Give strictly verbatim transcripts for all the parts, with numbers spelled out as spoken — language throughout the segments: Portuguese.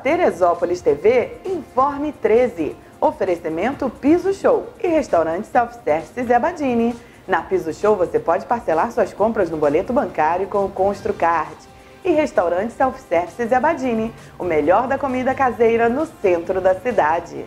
Teresópolis T V, Informe treze. Oferecimento Piso Show e Restaurante Self-Service Zé Badini. Na Piso Show você pode parcelar suas compras no boleto bancário com o Construcard. E Restaurante Self-Service Zé Badini, o melhor da comida caseira no centro da cidade.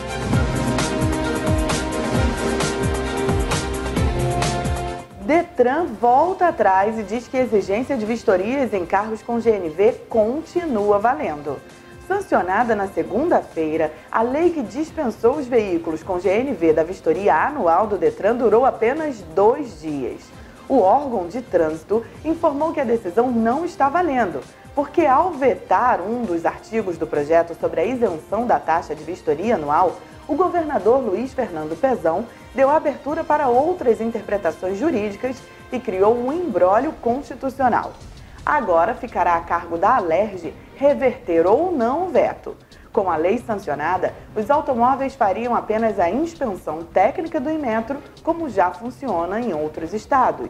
Detran volta atrás e diz que a exigência de vistorias em carros com G N V continua valendo. Sancionada na segunda-feira, a lei que dispensou os veículos com G N V da vistoria anual do Detran durou apenas dois dias. O órgão de trânsito informou que a decisão não está valendo, porque ao vetar um dos artigos do projeto sobre a isenção da taxa de vistoria anual, o governador Luiz Fernando Pezão deu abertura para outras interpretações jurídicas e criou um imbróglio constitucional. Agora ficará a cargo da Alerj reverter ou não o veto. Com a lei sancionada, os automóveis fariam apenas a inspeção técnica do Inmetro, como já funciona em outros estados.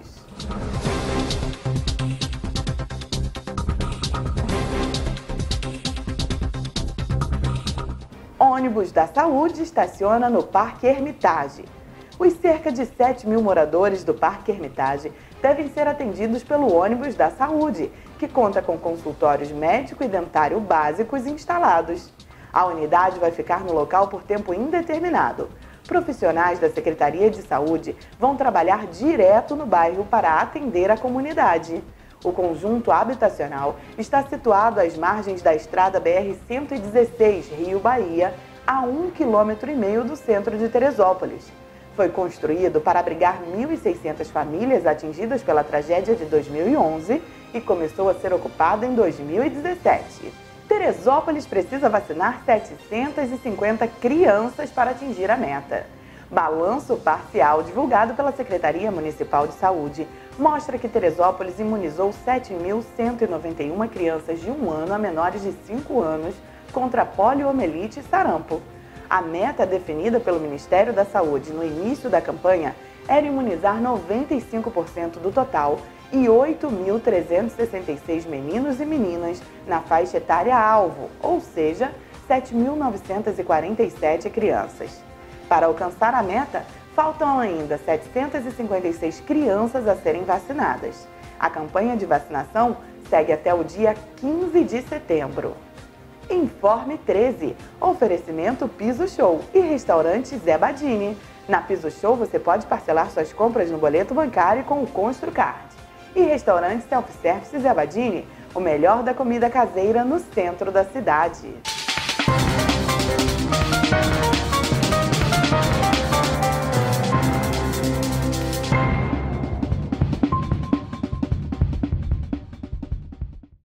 Ônibus da Saúde estaciona no Parque Hermitage. Os cerca de sete mil moradores do Parque Hermitage devem ser atendidos pelo ônibus da Saúde, que conta com consultórios médico e dentário básicos instalados. A unidade vai ficar no local por tempo indeterminado. Profissionais da Secretaria de Saúde vão trabalhar direto no bairro para atender a comunidade. O conjunto habitacional está situado às margens da estrada B R cento e dezesseis, Rio-Bahia, a um quilômetro e meio do centro de Teresópolis. Foi construído para abrigar mil e seiscentas famílias atingidas pela tragédia de dois mil e onze e começou a ser ocupado em dois mil e dezessete. Teresópolis precisa vacinar setecentas e cinquenta crianças para atingir a meta. Balanço parcial divulgado pela Secretaria Municipal de Saúde mostra que Teresópolis imunizou sete mil cento e noventa e uma crianças de um ano a menores de cinco anos contra poliomielite e sarampo. A meta definida pelo Ministério da Saúde no início da campanha era imunizar noventa e cinco por cento do total e oito mil trezentos e sessenta e seis meninos e meninas na faixa etária alvo, ou seja, sete mil novecentas e quarenta e sete crianças. Para alcançar a meta, faltam ainda setecentas e cinquenta e seis crianças a serem vacinadas. A campanha de vacinação segue até o dia quinze de setembro. Informe treze. Oferecimento Piso Show e Restaurante Zé Badini. Na Piso Show você pode parcelar suas compras no boleto bancário com o Construcard. E Restaurante Self-Service Zé Badini, o melhor da comida caseira no centro da cidade.